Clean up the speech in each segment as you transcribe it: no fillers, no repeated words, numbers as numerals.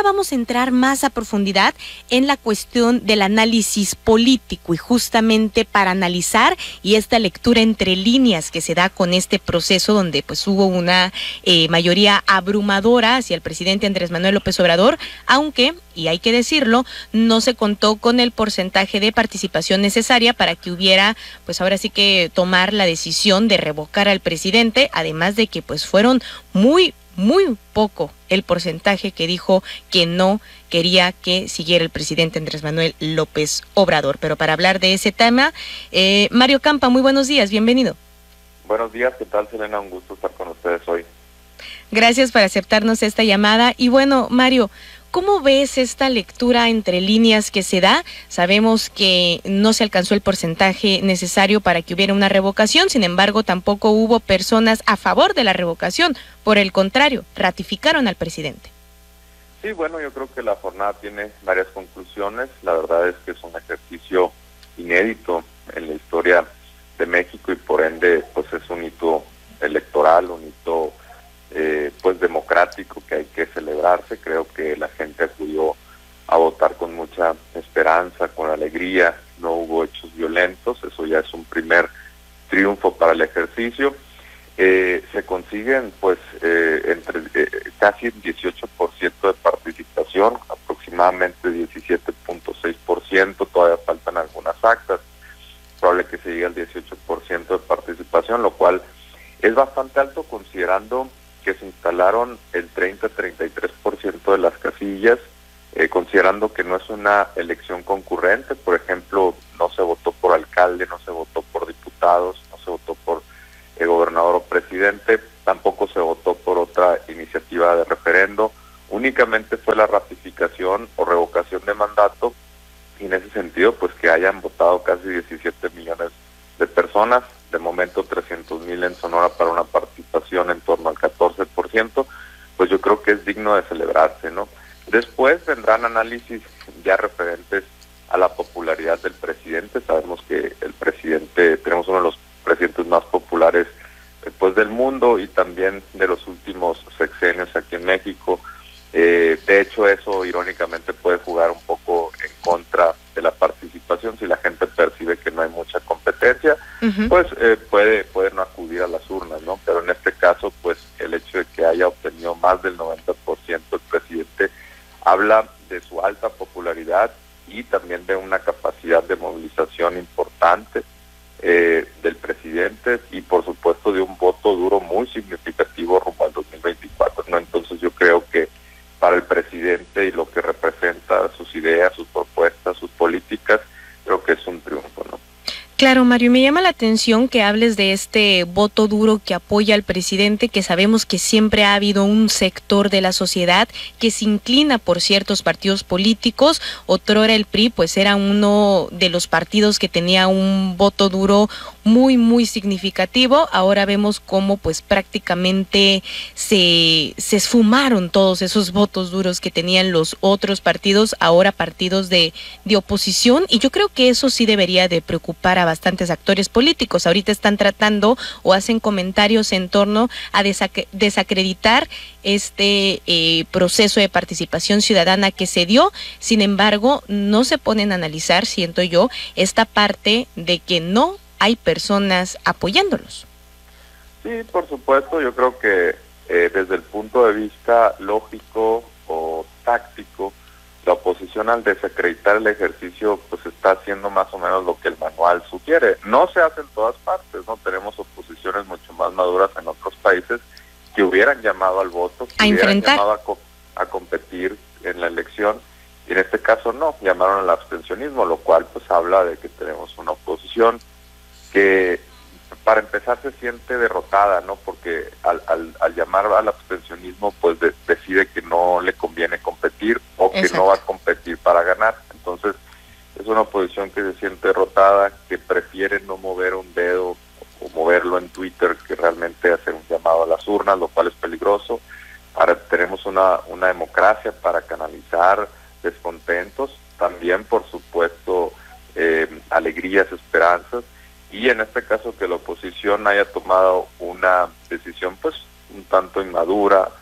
vamos a entrar más a profundidad en la cuestión del análisis político y justamente para analizar y esta lectura entre líneas que se da con este proceso donde pues hubo una mayoría abrumadora hacia el presidente Andrés Manuel López Obrador, aunque, y hay que decirlo, no se contó con el porcentaje de participación necesaria para que hubiera, pues ahora sí que tomar la decisión de revocar al presidente, además de que pues fueron muy poco el porcentaje que dijo que no quería que siguiera el presidente Andrés Manuel López Obrador. Pero para hablar de ese tema, Mario Campa, muy buenos días, bienvenido. Buenos días, ¿qué tal, Selena? Un gusto estar con ustedes hoy. Gracias por aceptarnos esta llamada. Y bueno, Mario, ¿cómo ves esta lectura entre líneas que se da? Sabemos que no se alcanzó el porcentaje necesario para que hubiera una revocación, sin embargo, tampoco hubo personas a favor de la revocación. Por el contrario, ratificaron al presidente. Sí, bueno, yo creo que la jornada tiene varias conclusiones. La verdad es que es un ejercicio inédito en la historia de México y por ende, pues es un hito electoral, un hito pues democrático que hay que celebrarse. Creo que la gente acudió a votar con mucha esperanza, con alegría, no hubo hechos violentos, eso ya es un primer triunfo para el ejercicio. Se consiguen pues casi 18% de participación, aproximadamente 17.6%, todavía faltan algunas actas, probable que se llegue al 18% de participación, lo cual es bastante alto considerando que se instalaron el 30-33% de las casillas, considerando que no es una elección concurrente. Por ejemplo, no se votó por alcalde, no se votó por diputados, no se votó por gobernador o presidente, tampoco se votó por otra iniciativa de referendo, únicamente fue la ratificación o revocación de mandato, y en ese sentido, pues que hayan votado casi 17 millones de personas, de momento 300,000 en Sonora para una participación en torno al 14%, pues yo creo que es digno de celebrarse, ¿no? Después vendrán análisis ya referentes a la popularidad del presidente. Sabemos que el presidente, tenemos uno de los presidentes más populares pues del mundo y también de los últimos sexenios aquí en México. De hecho, eso irónicamente puede jugar un poco en contra de la participación. Si la gente percibe que no hay mucha competencia, pues puede no acudir a las urnas, ¿no? Pero en este caso, pues el hecho de que haya obtenido más del 90% el presidente habla de su alta popularidad y también de una capacidad de movilización importante del presidente y por supuesto de un voto duro muy significativo rumbo al 2024, ¿no? Entonces yo creo que para el presidente y lo que representa, sus ideas, sus propuestas, sus políticas, creo que es un triunfo, ¿no? Claro, Mario, me llama la atención que hables de este voto duro que apoya al presidente, que sabemos que siempre ha habido un sector de la sociedad que se inclina por ciertos partidos políticos. Otrora el PRI pues era uno de los partidos que tenía un voto duro muy significativo. Ahora vemos cómo pues prácticamente se esfumaron todos esos votos duros que tenían los otros partidos, ahora partidos de oposición, y yo creo que eso sí debería de preocupar a bastantes actores políticos. Ahorita están tratando o hacen comentarios en torno a desacreditar este proceso de participación ciudadana que se dio. Sin embargo, no se ponen a analizar, siento yo, esta parte de que no hay personas apoyándolos. Sí, por supuesto, yo creo que desde el punto de vista lógico o táctico, la oposición al desacreditar el ejercicio pues está haciendo más o menos lo que el manual sugiere. No se hace en todas partes, ¿no? Tenemos oposiciones mucho más maduras en otros países que hubieran llamado al voto, que hubieran llamado a competir en la elección, y en este caso no, llamaron al abstencionismo, lo cual pues habla de que tenemos una oposición que para empezar se siente derrotada, ¿no? Porque al llamar al abstencionismo pues decide que no le conviene competir o que no va a competir para ganar. Entonces es una oposición que se siente derrotada, que prefiere no mover un dedo o moverlo en Twitter que realmente hacer un llamado a las urnas, lo cual es peligroso. Ahora tenemos una democracia para canalizar descontentos, también por supuesto alegrías, esperanzas, y en este caso que la oposición haya tomado una decisión pues un tanto inmadura,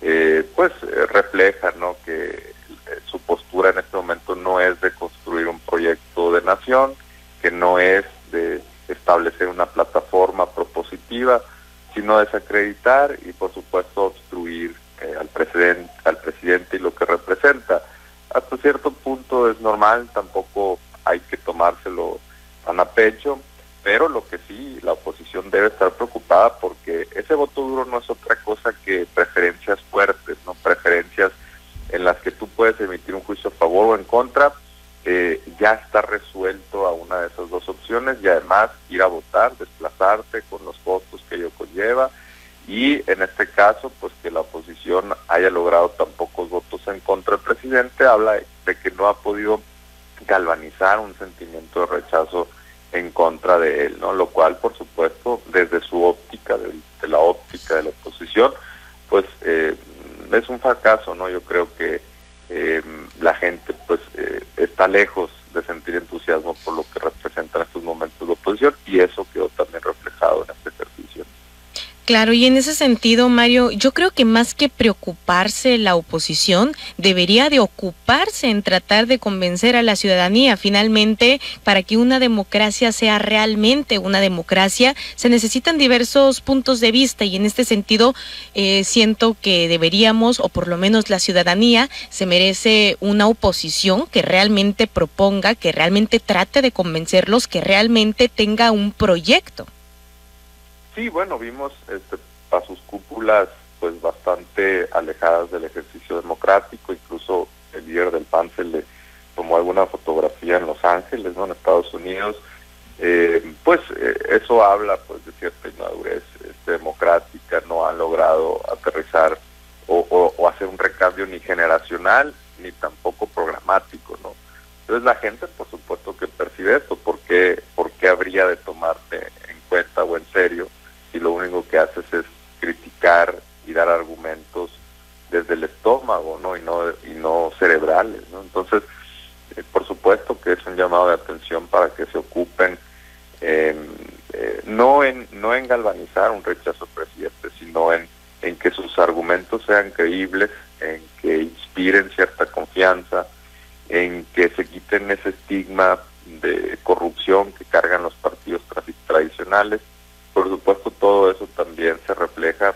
refleja, ¿no?, que su postura en este momento no es de construir un proyecto de nación, que no es de establecer una plataforma propositiva, sino desacreditar y por supuesto obstruir al presidente y lo que representa. Hasta cierto punto es normal, tampoco hay que tomárselo tan a pecho, pero lo que sí, la oposición debe estar preocupada porque ese voto duro no es otra cosa que preferencias fuertes, ¿no? Preferencias en las que tú puedes emitir un juicio a favor o en contra. Ya está resuelto a una de esas dos opciones y además ir a votar, desplazarte con los costos que ello conlleva, y en este caso pues que la oposición haya logrado tan pocos votos en contra del presidente habla de que no ha podido galvanizar un sentimiento de rechazo en contra de él, ¿no? Lo cual por supuesto desde su óptica, de la óptica de la oposición, pues es un fracaso, ¿no? Yo creo que la gente pues está lejos de sentir entusiasmo por lo que representan estos momentos de oposición, y eso quedó también reflejado en este ejercicio. Claro, y en ese sentido, Mario, yo creo que más que preocuparse la oposición, debería de ocuparse en tratar de convencer a la ciudadanía. Finalmente, para que una democracia sea realmente una democracia, se necesitan diversos puntos de vista, y en este sentido siento que deberíamos, o por lo menos la ciudadanía, se merece una oposición que realmente proponga, que realmente trate de convencerlos, que realmente tenga un proyecto. Sí, bueno, vimos a sus cúpulas pues bastante alejadas del ejercicio democrático. Incluso el líder del PAN se le tomó alguna fotografía en Los Ángeles, ¿no?, en Estados Unidos. Eso habla pues de cierta inmadurez democrática. No han logrado aterrizar o hacer un recambio ni generacional ni tampoco programático, ¿no? Entonces la gente por supuesto que percibe esto. ¿Por qué habría de tomarte en cuenta o en serio si lo único que haces es criticar y dar argumentos desde el estómago, ¿no?, y no cerebrales, ¿no? Entonces, por supuesto que es un llamado de atención para que se ocupen no en galvanizar un rechazo al presidente, sino en que sus argumentos sean creíbles, en que inspiren cierta confianza, en que se quiten ese estigma de corrupción que cargan los partidos tradicionales. Por supuesto, todo eso también se refleja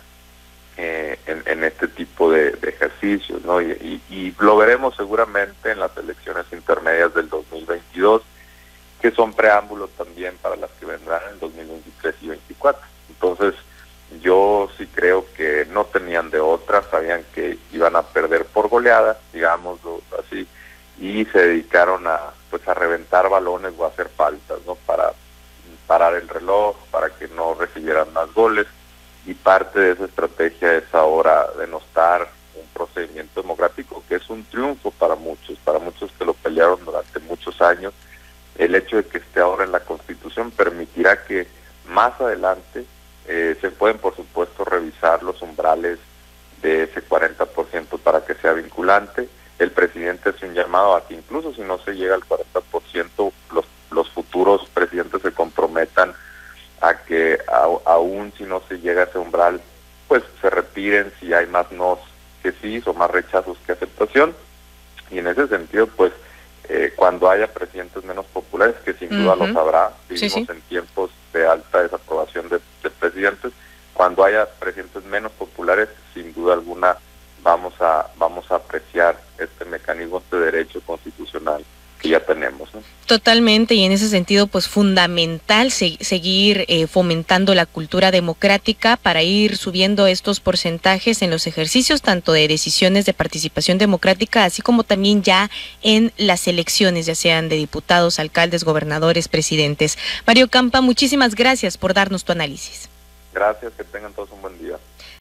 en este tipo de ejercicios, ¿no? Y lo veremos seguramente en las elecciones intermedias del 2022, que son preámbulos también para las que vendrán en 2023 y 2024. Entonces, yo sí creo que no tenían de otra, sabían que iban a perder por goleada, digámoslo así, y se dedicaron a reventar balones o a hacer faltas, ¿no?, para parar el reloj, para que no recibieran más goles, y parte de esa estrategia es ahora denostar un procedimiento democrático que es un triunfo para muchos que lo pelearon durante muchos años. El hecho de que esté ahora en la Constitución permitirá que más adelante se pueden por supuesto revisar los umbrales de ese 40% para que sea vinculante. El presidente hace un llamado a que incluso si no se llega al 40%, los futuros presidentes se comprometan a que aún si no se llega a ese umbral, pues se retiren si hay más nos que sí o más rechazos que aceptación. Y en ese sentido, pues cuando haya presidentes menos populares, que sin duda los habrá, vivimos en tiempos de alta desaprobación de presidentes, cuando haya presidentes menos populares, sin duda alguna vamos a apreciar este mecanismo de derecho constitucional que ya tenemos, ¿no? Totalmente, y en ese sentido pues fundamental seguir fomentando la cultura democrática para ir subiendo estos porcentajes en los ejercicios tanto de decisiones de participación democrática, así como también ya en las elecciones, ya sean de diputados, alcaldes, gobernadores, presidentes. Mario Campa, muchísimas gracias por darnos tu análisis. Gracias, que tengan todos un buen día.